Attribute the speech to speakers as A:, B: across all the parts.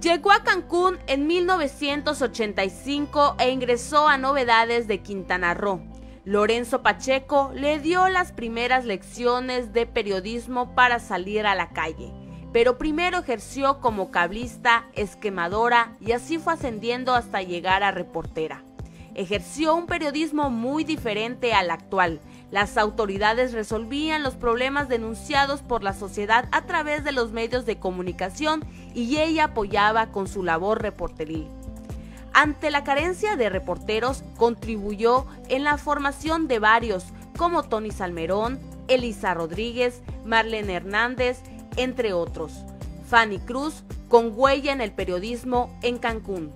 A: Llegó a Cancún en 1985 e ingresó a Novedades de Quintana Roo. Lorenzo Pacheco le dio las primeras lecciones de periodismo para salir a la calle, pero primero ejerció como cablista, esquemadora y así fue ascendiendo hasta llegar a reportera. Ejerció un periodismo muy diferente al actual. Las autoridades resolvían los problemas denunciados por la sociedad a través de los medios de comunicación y ella apoyaba con su labor reporteril. Ante la carencia de reporteros, contribuyó en la formación de varios, como Tony Salmerón, Elisa Rodríguez, Marlene Hernández, entre otros. Fanny Cruz, con huella en el periodismo en Cancún.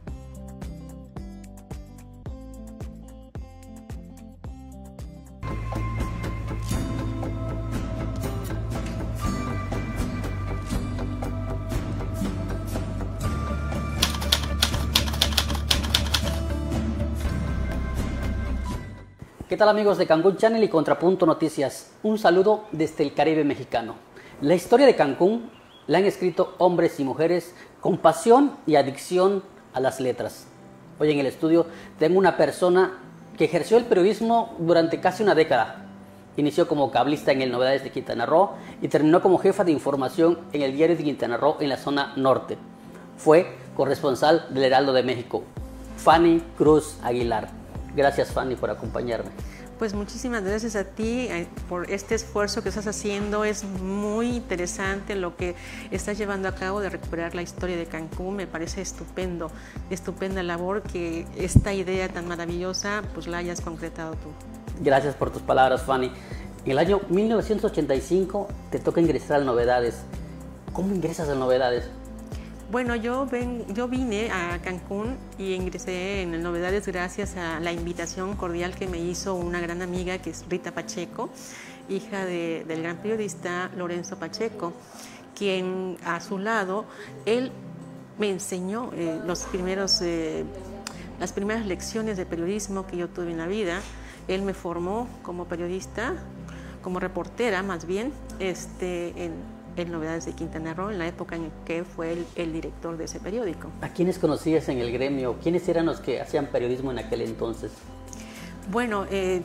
B: ¿Qué tal amigos de Cancún Channel y Contrapunto Noticias? Un saludo desde el Caribe mexicano. La historia de Cancún la han escrito hombres y mujeres con pasión y adicción a las letras. Hoy en el estudio tengo una persona que ejerció el periodismo durante casi una década. Inició como cablista en el Novedades de Quintana Roo y terminó como jefa de información en el Diario de Quintana Roo en la zona norte. Fue corresponsal del Heraldo de México. Fanny Cruz Aguilar. Gracias, Fanny, por acompañarme.
C: Pues muchísimas gracias a ti por este esfuerzo que estás haciendo. Es muy interesante lo que estás llevando a cabo de recuperar la historia de Cancún. Me parece estupendo, estupenda labor que esta idea tan maravillosa pues la hayas concretado tú.
B: Gracias por tus palabras, Fanny. En el año 1985 te toca ingresar a Novedades. ¿Cómo ingresas a Novedades?
C: Bueno, yo vine a Cancún y ingresé en el Novedades gracias a la invitación cordial que me hizo una gran amiga que es Rita Pacheco, hija del gran periodista Lorenzo Pacheco, quien a su lado, él me enseñó las primeras lecciones de periodismo que yo tuve en la vida. Él me formó como periodista, como reportera más bien, en Novedades de Quintana Roo, en la época en que fue el director de ese periódico.
B: ¿A quiénes conocías en el gremio? ¿Quiénes eran los que hacían periodismo en aquel entonces?
C: Bueno,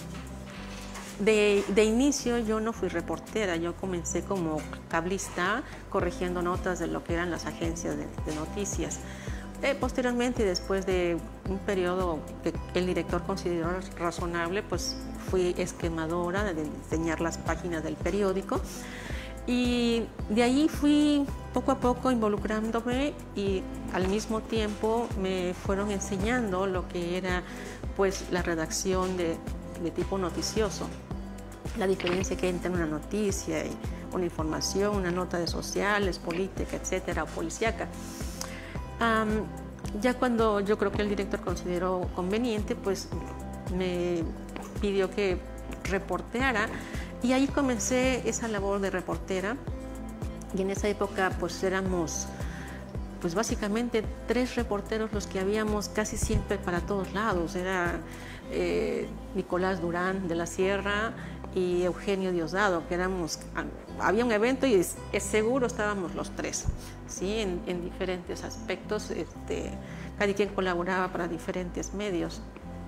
C: de inicio yo no fui reportera, yo comencé como cablista corrigiendo notas de lo que eran las agencias de noticias. Posteriormente, después de un periodo que el director consideró razonable, pues fui esquemadora de diseñar las páginas del periódico. Y de ahí fui poco a poco involucrándome y al mismo tiempo me fueron enseñando lo que era pues la redacción de tipo noticioso. La diferencia que hay entre una noticia y una información, una nota de sociales, política, etcétera, o policíaca. Ya cuando yo creo que el director consideró conveniente, pues me pidió que reporteara. Y ahí comencé esa labor de reportera y en esa época pues éramos pues básicamente 3 reporteros los que habíamos casi siempre para todos lados. Era Nicolás Durán de la Sierra y Eugenio Diosdado, que había un evento y es seguro estábamos los 3, ¿sí? En diferentes aspectos, cada quien colaboraba para diferentes medios.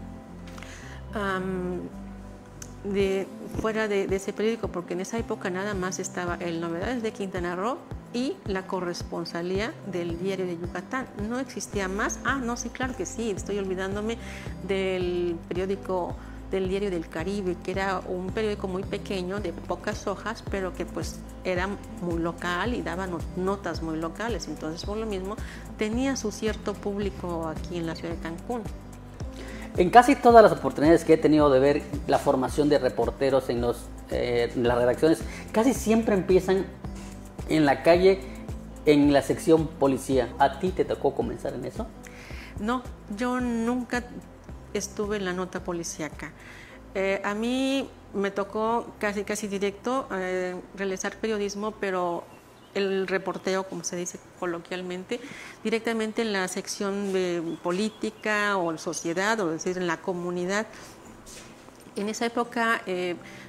C: Fuera de ese periódico, porque en esa época nada más estaba el Novedades de Quintana Roo y la corresponsalía del Diario de Yucatán. No existía más. No, sí, claro que sí, estoy olvidándome del periódico del Diario del Caribe, que era un periódico muy pequeño, de pocas hojas, pero que pues era muy local y daba notas muy locales. Entonces, por lo mismo, tenía su cierto público aquí en la ciudad de Cancún.
B: En casi todas las oportunidades que he tenido de ver la formación de reporteros en las redacciones, casi siempre empiezan en la calle, en la sección policía. ¿A ti te tocó comenzar en eso?
C: No, yo nunca estuve en la nota policíaca. A mí me tocó casi directo realizar periodismo, pero el reporteo, como se dice coloquialmente, directamente en la sección de política o sociedad, o decir, en la comunidad. En esa época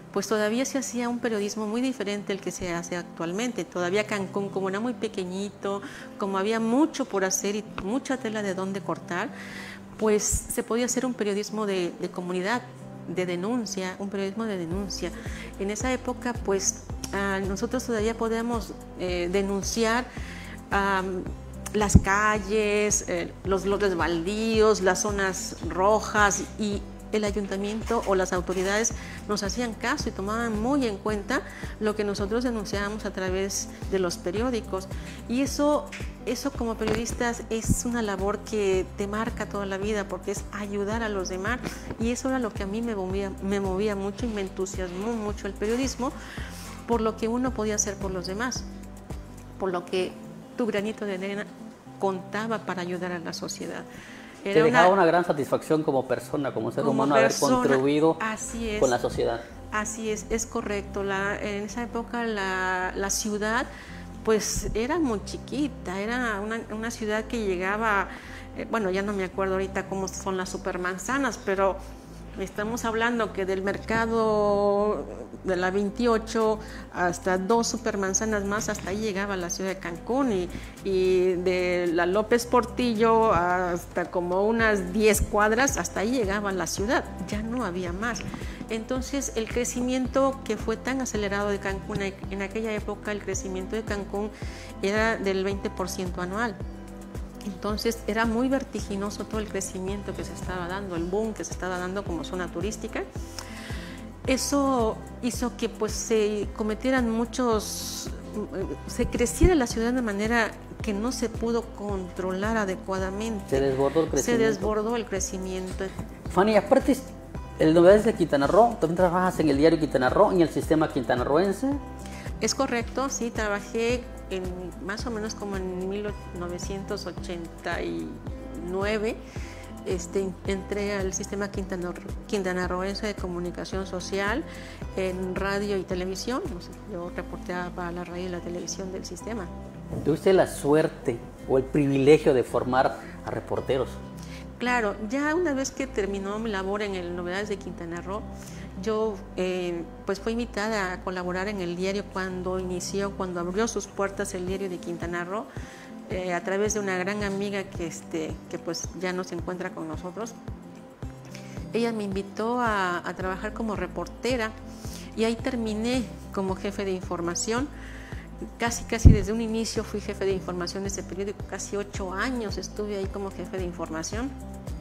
C: pues todavía se hacía un periodismo muy diferente al que se hace actualmente. Todavía Cancún, como era muy pequeñito, como había mucho por hacer y mucha tela de dónde cortar, pues se podía hacer un periodismo de comunidad, de denuncia, un periodismo de denuncia. En esa época, pues nosotros todavía podíamos denunciar las calles, los lotes baldíos, las zonas rojas, y el ayuntamiento o las autoridades nos hacían caso y tomaban muy en cuenta lo que nosotros denunciábamos a través de los periódicos. Y eso como periodistas es una labor que te marca toda la vida, porque es ayudar a los demás, y eso era lo que a mí me movía mucho y me entusiasmó mucho el periodismo, por lo que uno podía hacer por los demás, por lo que tu granito de arena contaba para ayudar a la sociedad.
B: Te dejaba una gran satisfacción como persona, como ser humano, haber contribuido con la sociedad.
C: Así es correcto. En esa época la ciudad pues era muy chiquita, era una ciudad que llegaba, bueno, ya no me acuerdo ahorita cómo son las supermanzanas, pero estamos hablando que del mercado de la 28 hasta 2 supermanzanas más, hasta ahí llegaba la ciudad de Cancún, y de la López Portillo hasta como unas 10 cuadras, hasta ahí llegaba la ciudad, ya no había más. Entonces el crecimiento que fue tan acelerado de Cancún, en aquella época el crecimiento de Cancún era del 20% anual. Entonces era muy vertiginoso todo el crecimiento que se estaba dando, el boom que se estaba dando como zona turística. Eso hizo que pues se creciera la ciudad de manera que no se pudo controlar adecuadamente.
B: Se desbordó el crecimiento.
C: Se desbordó el crecimiento.
B: Fanny, aparte el Novedades de Quintana Roo, ¿también trabajas en el diario Quintana Roo, en el sistema quintanarroense?
C: Es correcto, sí, trabajé más o menos como en 1989, entré al sistema quintanarroense de comunicación social en radio y televisión. Yo reporteaba para la radio y la televisión del sistema.
B: ¿Tuviste la suerte o el privilegio de formar a reporteros?
C: Claro, ya una vez que terminó mi labor en el Novedades de Quintana Roo, yo pues fui invitada a colaborar en el diario cuando abrió sus puertas el diario de Quintana Roo, a través de una gran amiga que pues ya no se encuentra con nosotros. Ella me invitó a trabajar como reportera, y ahí terminé como jefe de información. Casi desde un inicio fui jefe de información de ese periódico, casi 8 años estuve ahí como jefe de información,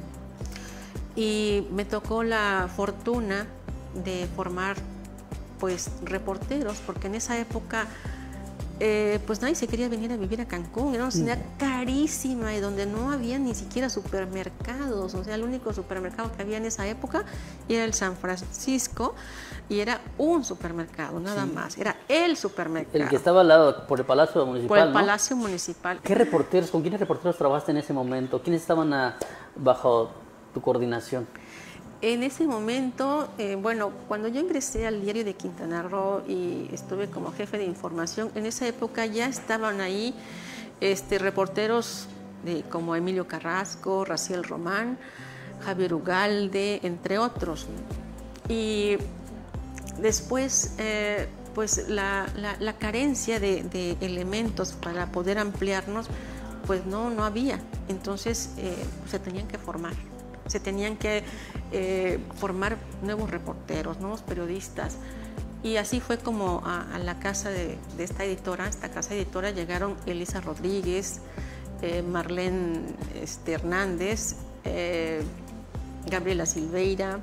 C: y me tocó la fortuna de formar pues reporteros, porque en esa época pues nadie se quería venir a vivir a Cancún, era una ciudad carísima y donde no había ni siquiera supermercados. O sea, el único supermercado que había en esa época era el San Francisco, y era un supermercado, nada más, era el supermercado.
B: El que estaba al lado, por el Palacio Municipal,
C: por el Palacio Municipal.
B: ¿Con quiénes reporteros trabajaste en ese momento? ¿Quiénes estaban bajo tu coordinación?
C: En ese momento, bueno, cuando yo ingresé al diario de Quintana Roo y estuve como jefe de información, en esa época ya estaban ahí reporteros como Emilio Carrasco, Raciel Román, Javier Ugalde, entre otros. Y después, pues la carencia de elementos para poder ampliarnos, pues no había. Entonces se tenían que formar. Se tenían que formar nuevos reporteros, nuevos periodistas. Y así fue como a la casa de esta casa editora, llegaron Elisa Rodríguez, Marlene Hernández, Gabriela Silveira,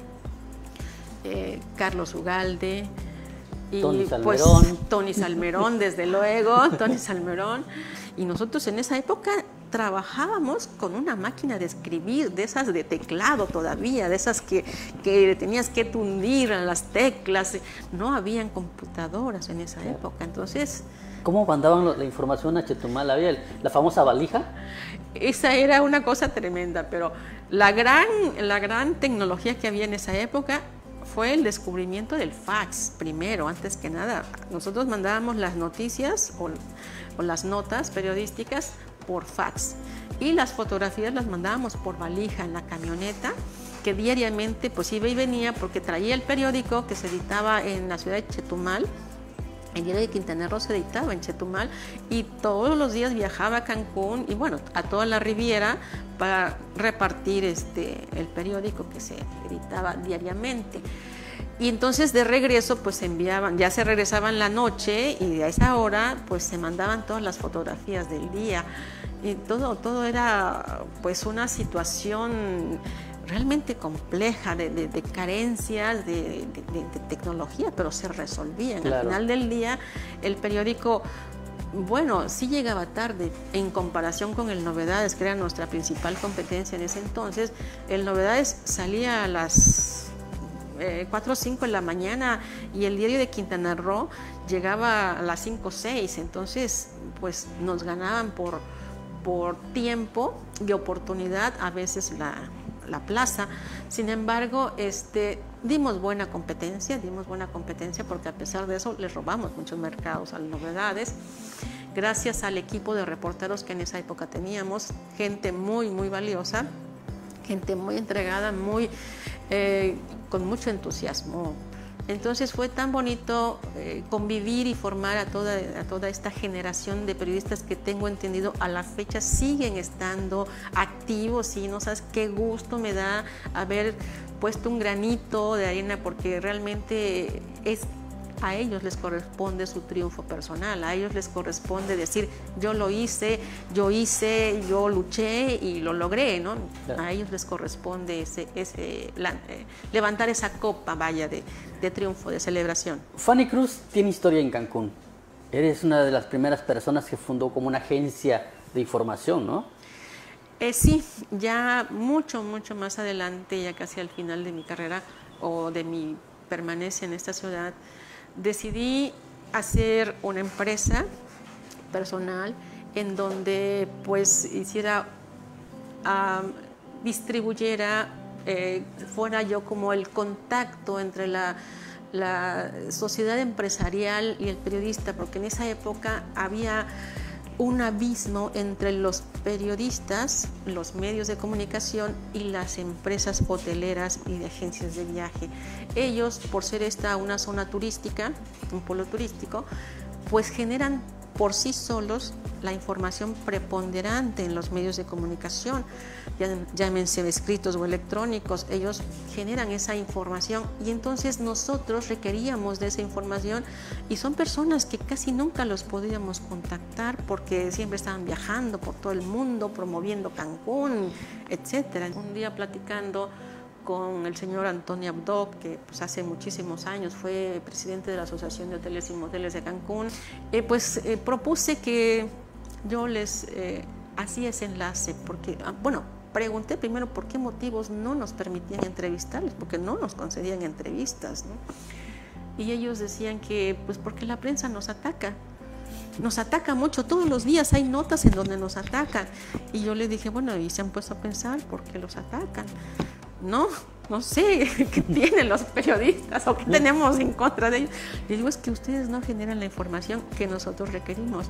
C: Carlos Ugalde, y
B: Tony Salmerón.
C: Pues Tony Salmerón, desde luego, Tony Salmerón. Y nosotros en esa época trabajábamos con una máquina de escribir, de esas de teclado todavía, de esas que tenías que tundir en las teclas. No habían computadoras en esa época, entonces...
B: ¿Cómo mandaban la información a Chetumal? ¿Había la famosa valija?
C: Esa era una cosa tremenda, pero la gran tecnología que había en esa época fue el descubrimiento del fax primero, antes que nada. Nosotros mandábamos las noticias o las notas periodísticas por fax, y las fotografías las mandábamos por valija en la camioneta, que diariamente pues iba y venía porque traía el periódico que se editaba en la ciudad de Chetumal. El diario de Quintana Roo se editaba en Chetumal y todos los días viajaba a Cancún y bueno, a toda la Riviera para repartir el periódico que se editaba diariamente. Y entonces de regreso pues enviaban, ya se regresaban la noche y a esa hora pues se mandaban todas las fotografías del día. Y todo era pues una situación realmente compleja de carencias de tecnología, pero se resolvían. Claro. Al final del día el periódico, bueno, sí llegaba tarde en comparación con el Novedades, que era nuestra principal competencia en ese entonces. El Novedades salía a las 4 o 5 de la mañana y el diario de Quintana Roo llegaba a las 5 o 6, entonces pues nos ganaban por tiempo y oportunidad a veces la plaza. Sin embargo, dimos buena competencia porque a pesar de eso les robamos muchos mercados a las Novedades. Gracias al equipo de reporteros que en esa época teníamos, gente muy, muy valiosa, gente muy entregada, con mucho entusiasmo. Entonces fue tan bonito convivir y formar a toda esta generación de periodistas que tengo entendido a la fecha siguen estando activos y no sabes qué gusto me da haber puesto un granito de arena porque realmente a ellos les corresponde su triunfo personal, a ellos les corresponde decir yo lo hice, yo luché y lo logré, ¿no? Claro. A ellos les corresponde levantar esa copa, vaya, de triunfo, de celebración.
B: Fanny Cruz tiene historia en Cancún. Eres una de las primeras personas que fundó como una agencia de información, ¿no?
C: Sí, ya mucho más adelante, ya casi al final de mi carrera o de mi permanencia en esta ciudad, decidí hacer una empresa personal en donde pues distribuyera, fuera yo como el contacto entre la sociedad empresarial y el periodista, porque en esa época había un abismo entre los periodistas, los medios de comunicación y las empresas hoteleras y de agencias de viaje. Ellos, por ser esta una zona turística, un polo turístico, pues generan por sí solos la información preponderante en los medios de comunicación, llámense escritos o electrónicos, ellos generan esa información y entonces nosotros requeríamos de esa información y son personas que casi nunca los podíamos contactar porque siempre estaban viajando por todo el mundo, promoviendo Cancún, etc. Un día platicando con el señor Antonio Abdo, que pues, hace muchísimos años fue presidente de la Asociación de Hoteles y Moteles de Cancún, propuse que yo les hacía ese enlace, porque, pregunté primero por qué motivos no nos permitían entrevistarles, porque no nos concedían entrevistas, ¿no? Y ellos decían que, pues porque la prensa nos ataca mucho, todos los días hay notas en donde nos atacan. Y yo le dije, bueno, ¿y se han puesto a pensar por qué los atacan? No sé qué tienen los periodistas o qué tenemos en contra de ellos. Les digo, es que ustedes no generan la información que nosotros requerimos.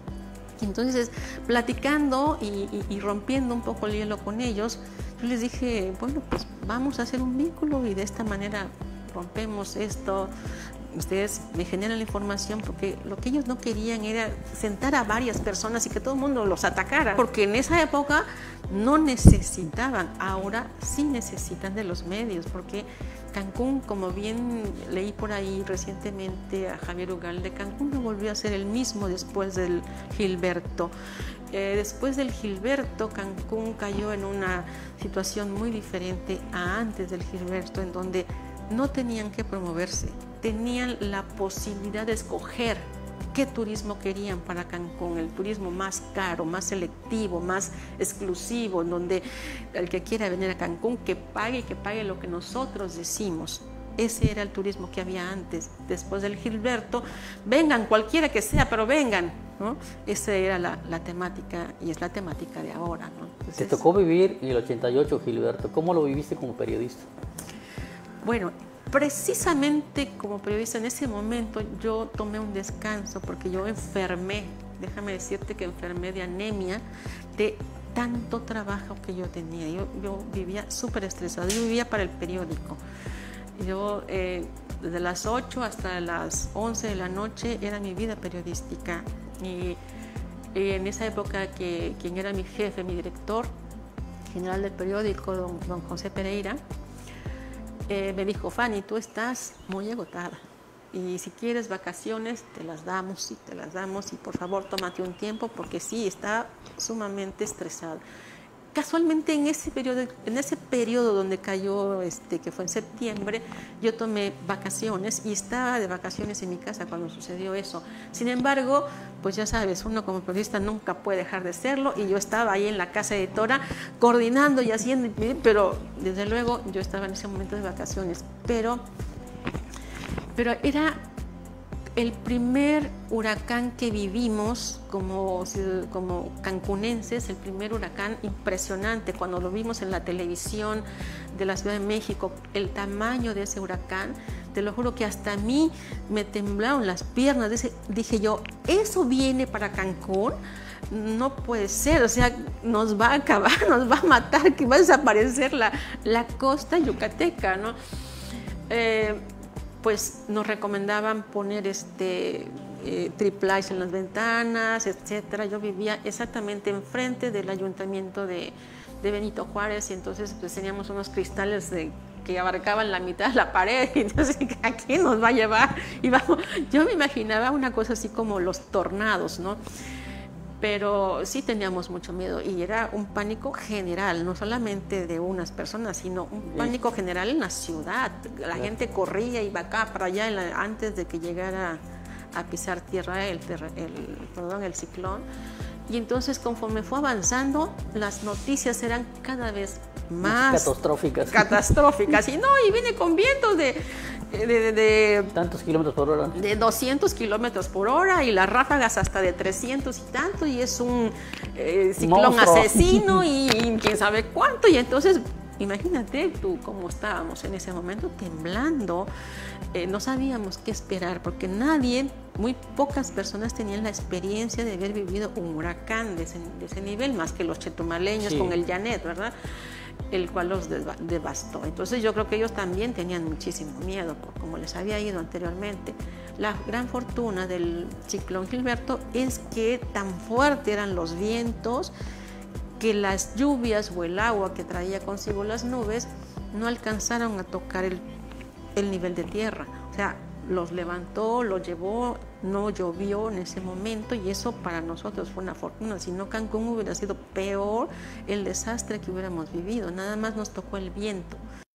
C: Y entonces, platicando y rompiendo un poco el hielo con ellos, yo les dije, bueno, pues vamos a hacer un vínculo y de esta manera rompemos esto. Ustedes me generan la información porque lo que ellos no querían era sentar a varias personas y que todo el mundo los atacara, porque en esa época no necesitaban, ahora sí necesitan de los medios, porque Cancún, como bien leí por ahí recientemente a Javier Ugalde, Cancún no volvió a ser el mismo después del Gilberto. Después del Gilberto, Cancún cayó en una situación muy diferente a antes del Gilberto, en donde no tenían que promoverse, tenían la posibilidad de escoger qué turismo querían para Cancún, el turismo más caro, más selectivo, más exclusivo, en donde el que quiera venir a Cancún que pague lo que nosotros decimos. Ese era el turismo que había antes. Después del Gilberto, vengan, cualquiera que sea, pero vengan, ¿no? Esa era la temática y es la temática de ahora, ¿no? Entonces,
B: te tocó vivir en el 88, Gilberto. ¿Cómo lo viviste como periodista?
C: Bueno, precisamente como periodista en ese momento yo tomé un descanso porque yo enfermé, déjame decirte que enfermé de anemia, de tanto trabajo que yo tenía. Yo vivía súper estresada, yo vivía para el periódico. Yo desde las 8 hasta las 11 de la noche era mi vida periodística. Y en esa época quien era mi jefe, mi director general del periódico, don José Pereira, me dijo: Fanny, tú estás muy agotada y si quieres vacaciones te las damos y por favor tómate un tiempo porque sí, está sumamente estresada. Casualmente en ese periodo donde cayó, que fue en septiembre, yo tomé vacaciones y estaba de vacaciones en mi casa cuando sucedió eso. Sin embargo, pues ya sabes, uno como periodista nunca puede dejar de serlo y yo estaba ahí en la casa editora coordinando y haciendo, pero desde luego yo estaba en ese momento de vacaciones. Pero era el primer huracán que vivimos como cancunenses, el primer huracán impresionante. Cuando lo vimos en la televisión de la Ciudad de México, el tamaño de ese huracán, te lo juro que hasta a mí me temblaron las piernas. Dije yo, ¿eso viene para Cancún? No puede ser, o sea, nos va a acabar, nos va a matar, que va a desaparecer la costa yucateca, ¿no? Pues nos recomendaban poner triplies en las ventanas, etcétera. Yo vivía exactamente enfrente del ayuntamiento de Benito Juárez y entonces pues teníamos unos cristales que abarcaban la mitad de la pared y entonces ¿a quién nos va a llevar? Yo me imaginaba una cosa así como los tornados, ¿no? Pero sí teníamos mucho miedo y era un pánico general, no solamente de unas personas, sino un pánico general en la ciudad. La gente corría, iba acá para allá antes de que llegara a pisar tierra el ciclón. Y entonces conforme fue avanzando, las noticias eran cada vez más catastróficas. Y viene con vientos de
B: tantos kilómetros por hora.
C: De 200 kilómetros por hora y las ráfagas hasta de 300 y tanto. Y es un ciclón asesino y quién sabe cuánto. Y entonces, imagínate tú cómo estábamos en ese momento temblando. No sabíamos qué esperar porque muy pocas personas tenían la experiencia de haber vivido un huracán de ese nivel, más que los chetumaleños con el Janet, ¿verdad? El cual los devastó. Entonces yo creo que ellos también tenían muchísimo miedo, como les había ido anteriormente. La gran fortuna del ciclón Gilberto es que tan fuertes eran los vientos que las lluvias o el agua que traía consigo las nubes no alcanzaron a tocar el nivel de tierra. O sea, los levantó, los llevó, no llovió en ese momento y eso para nosotros fue una fortuna. Si no, Cancún hubiera sido peor el desastre que hubiéramos vivido. Nada más nos tocó el viento.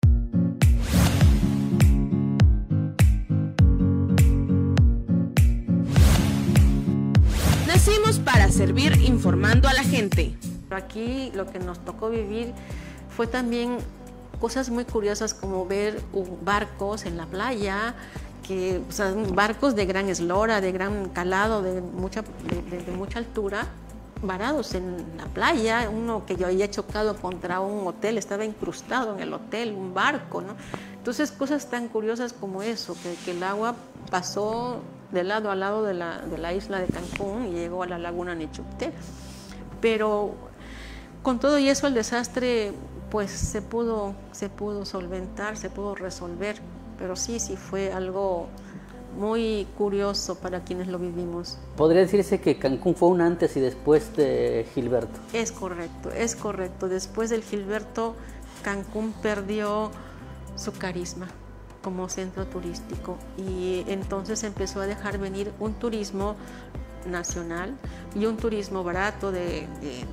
A: Nacimos para servir informando a la gente.
C: Aquí lo que nos tocó vivir fue también cosas muy curiosas como ver barcos en la playa, barcos de gran eslora, de gran calado, de mucha altura, varados en la playa. Uno que yo había chocado contra un hotel, estaba incrustado en el hotel, un barco, ¿no? Entonces cosas tan curiosas como eso, que el agua pasó de lado a lado de la isla de Cancún y llegó a la laguna Nechupté. Pero con todo y eso el desastre pues se pudo solventar, se pudo resolver. Pero sí fue algo muy curioso para quienes lo vivimos.
B: ¿Podría decirse que Cancún fue un antes y después de Gilberto?
C: Es correcto. Después del Gilberto, Cancún perdió su carisma como centro turístico y entonces empezó a dejar venir un turismo nacional y un turismo barato de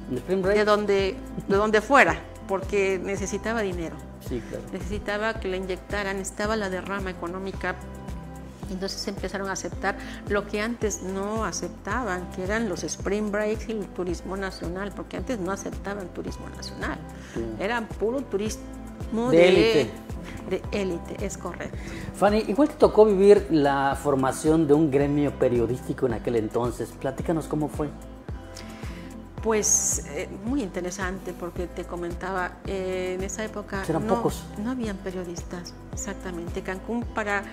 C: donde fuera, porque necesitaba dinero.
B: Sí, claro.
C: Necesitaba que le inyectaran, estaba la derrama económica. Entonces empezaron a aceptar lo que antes no aceptaban, que eran los spring breaks y el turismo nacional, porque antes no aceptaban turismo nacional. Sí. Era puro turismo
B: de élite.
C: De élite, es correcto.
B: Fanny, igual te tocó vivir la formación de un gremio periodístico en aquel entonces. Platícanos cómo fue.
C: Pues muy interesante, porque te comentaba, en esa época
B: pocos.
C: No habían periodistas, exactamente. Cancún para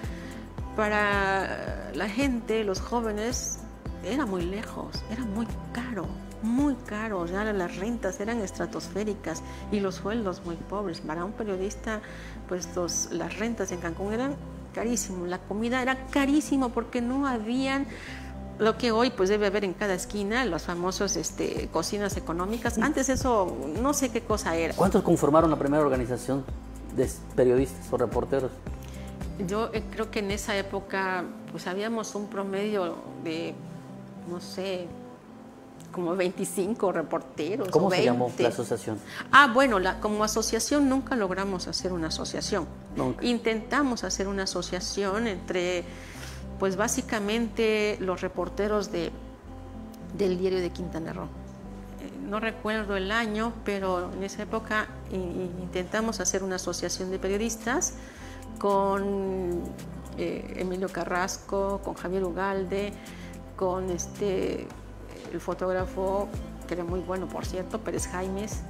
C: la gente, los jóvenes, era muy lejos, era muy caro. muy caros, ya las rentas eran estratosféricas y los sueldos muy pobres. Para un periodista, pues las rentas en Cancún eran carísimo, la comida era carísimo porque no habían lo que hoy pues debe haber en cada esquina, los famosos cocinas económicas. Antes eso no sé qué cosa era.
B: ¿Cuántos conformaron la primera organización de periodistas o reporteros?
C: Yo creo que en esa época pues habíamos un promedio de, no sé, como 25 reporteros.
B: ¿Cómo
C: o 20.
B: se llamó la asociación?
C: Bueno, como asociación nunca logramos hacer una asociación.
B: Nunca.
C: Intentamos hacer una asociación entre, pues básicamente los reporteros del diario de Quintana Roo. No recuerdo el año, pero en esa época intentamos hacer una asociación de periodistas con Emilio Carrasco, con Javier Ugalde, con el fotógrafo, que era muy bueno por cierto, Pérez Jaimes,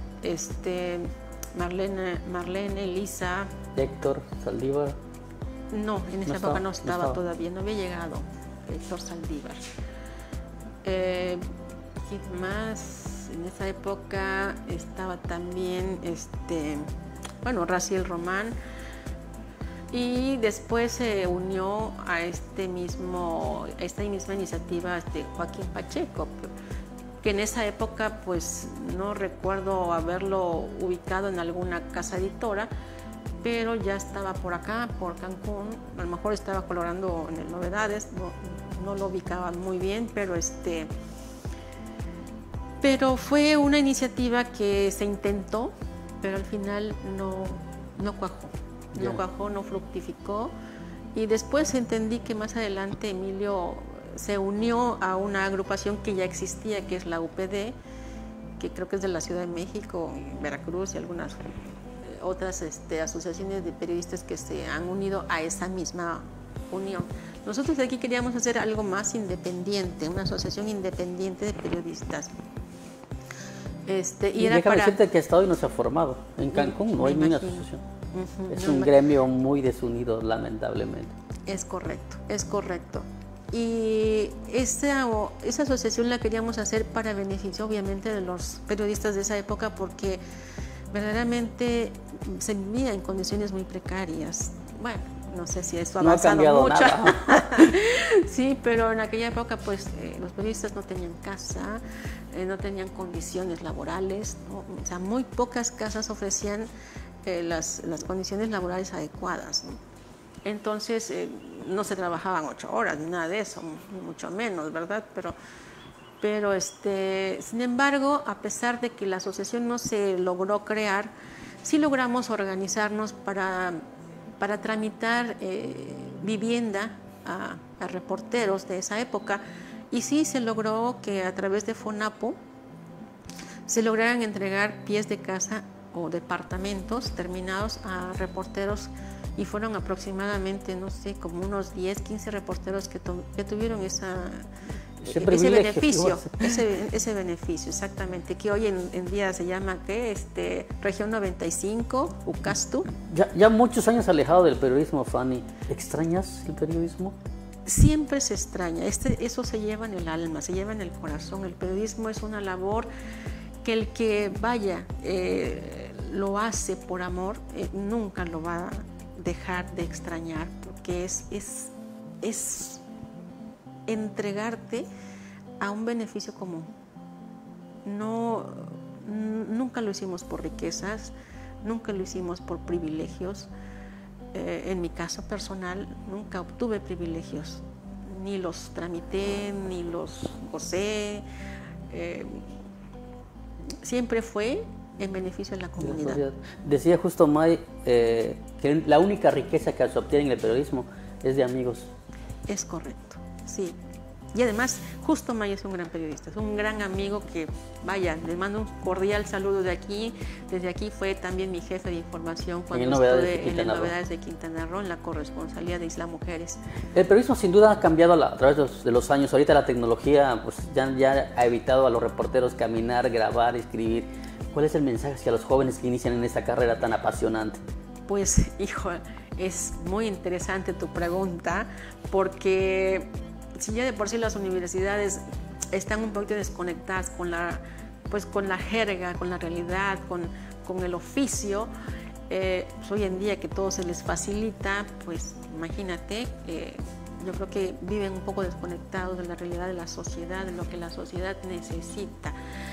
C: Marlene, Lisa.
B: Héctor Saldívar.
C: No, en esa época no estaba todavía, no había llegado Héctor Saldívar. ¿Quién más? En esa época estaba también Raciel Román. Y después se unió a esta misma iniciativa Joaquín Pacheco, que en esa época pues no recuerdo haberlo ubicado en alguna casa editora, pero ya estaba por acá, por Cancún. A lo mejor estaba colaborando en el Novedades, no lo ubicaba muy bien, pero fue una iniciativa que se intentó, pero al final no cuajó. No cuajó, no fructificó, y después entendí que más adelante Emilio se unió a una agrupación que ya existía, que es la UPD, que creo que es de la Ciudad de México, Veracruz y algunas otras asociaciones de periodistas que se han unido a esa misma unión. Nosotros de aquí queríamos hacer algo más independiente, una asociación independiente de periodistas.
B: Y déjame decirte que hasta hoy no se ha formado. En Cancún no hay ni una asociación. Es un gremio muy desunido, lamentablemente.
C: Es correcto. Y esa asociación la queríamos hacer para beneficio, obviamente, de los periodistas de esa época, porque verdaderamente se vivía en condiciones muy precarias. Bueno, no sé si esto ha avanzado mucho. Sí, pero en aquella época, pues, los periodistas no tenían casa, no tenían condiciones laborales, ¿no? O sea, muy pocas casas ofrecían las condiciones laborales adecuadas, ¿no? Entonces no se trabajaban 8 horas ni nada de eso, mucho menos, ¿verdad? Pero sin embargo, a pesar de que la asociación no se logró crear, sí logramos organizarnos para tramitar vivienda a reporteros de esa época, y sí se logró que a través de FONAPO se lograran entregar pies de casa o departamentos terminados a reporteros, y fueron aproximadamente, no sé, como unos 10, 15 reporteros que tuvieron ese beneficio, exactamente, que hoy en día se llama Región 95, UCASTU.
B: Ya muchos años alejado del periodismo, Fanny. ¿Extrañas el periodismo?
C: Siempre se extraña, eso se lleva en el alma, se lleva en el corazón. El periodismo es una labor que el que lo hace por amor, nunca lo va a dejar de extrañar, porque es entregarte a un beneficio común. Nunca lo hicimos por riquezas, nunca lo hicimos por privilegios. En mi caso personal, nunca obtuve privilegios, ni los tramité, ni los gocé. Siempre fue en beneficio de la comunidad.
B: Decía justo May que la única riqueza que se obtiene en el periodismo es de amigos.
C: Es correcto, sí. Y además, justo May es un gran periodista, es un gran amigo que, vaya, le mando un cordial saludo de aquí. Desde aquí fue también mi jefe de información cuando estuve en Novedades de Quintana Roo, en la corresponsalía de Isla Mujeres.
B: El periodismo sin duda ha cambiado a través de los años. Ahorita la tecnología pues, ya ha evitado a los reporteros caminar, grabar, escribir. ¿Cuál es el mensaje hacia los jóvenes que inician en esta carrera tan apasionante?
C: Pues, hijo, es muy interesante tu pregunta, porque si ya de por sí las universidades están un poquito desconectadas con la jerga, con la realidad, con el oficio. Pues hoy en día que todo se les facilita, pues imagínate, yo creo que viven un poco desconectados de la realidad de la sociedad, de lo que la sociedad necesita.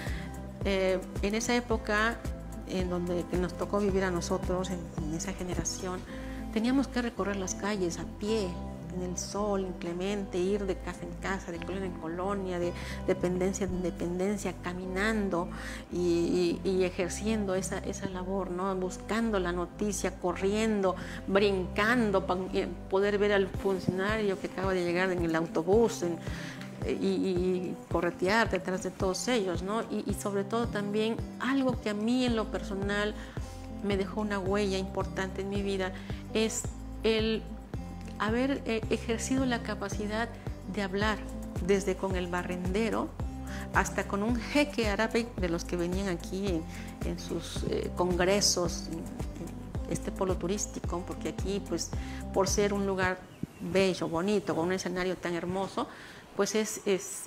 C: En esa época que nos tocó vivir a nosotros, en esa generación, teníamos que recorrer las calles a pie, en el sol inclemente, ir de casa en casa, de colonia en colonia, de dependencia en dependencia, caminando y ejerciendo esa labor, ¿no? Buscando la noticia, corriendo, brincando para poder ver al funcionario que acaba de llegar en el autobús y corretear detrás de todos ellos, ¿no? Y sobre todo también algo que a mí en lo personal me dejó una huella importante en mi vida es el haber ejercido la capacidad de hablar desde con el barrendero hasta con un jeque árabe de los que venían aquí en sus congresos, en este polo turístico, porque aquí, pues, por ser un lugar bello, bonito, con un escenario tan hermoso, pues es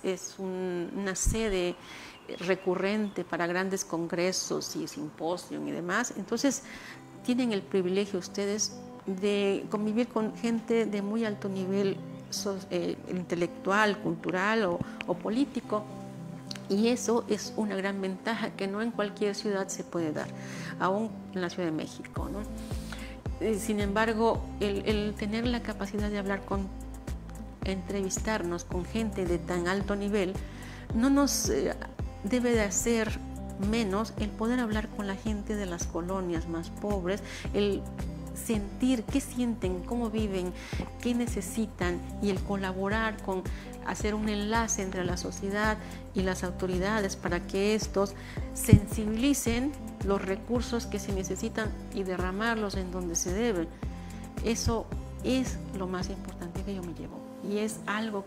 C: una sede recurrente para grandes congresos y simposios y demás. Entonces, tienen el privilegio ustedes de convivir con gente de muy alto nivel intelectual, cultural o político, y eso es una gran ventaja que no en cualquier ciudad se puede dar, aún en la Ciudad de México, ¿no? Sin embargo, el tener la capacidad de hablar entrevistarnos con gente de tan alto nivel no nos debe de hacer menos el poder hablar con la gente de las colonias más pobres, el sentir qué sienten, cómo viven, qué necesitan, y el colaborar con hacer un enlace entre la sociedad y las autoridades para que estos sensibilicen los recursos que se necesitan y derramarlos en donde se deben. Eso es lo más importante que yo me llevo, y es algo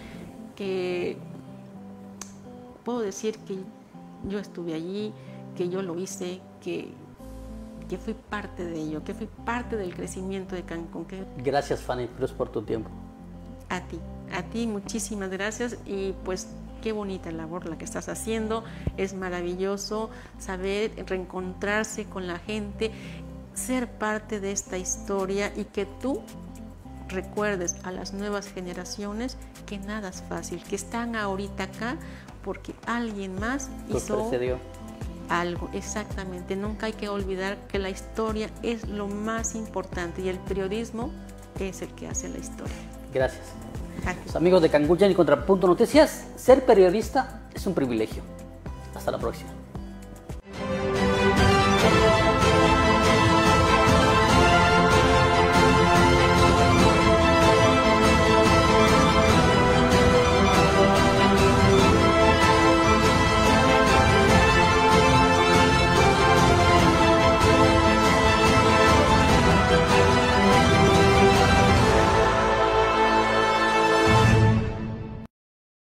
C: que puedo decir que yo estuve allí, que yo lo hice, que fui parte de ello, que fui parte del crecimiento de Cancún.
B: Gracias, Fanny Cruz, por tu tiempo.
C: A ti muchísimas gracias, y pues qué bonita labor la que estás haciendo. Es maravilloso saber reencontrarse con la gente, ser parte de esta historia, y que tú recuerdes a las nuevas generaciones que nada es fácil, que están ahorita acá porque alguien más hizo algo. Exactamente, nunca hay que olvidar que la historia es lo más importante, y el periodismo es el que hace la historia.
B: Gracias. Los amigos de Cancún Channel y Contrapunto Noticias, ser periodista es un privilegio. Hasta la próxima.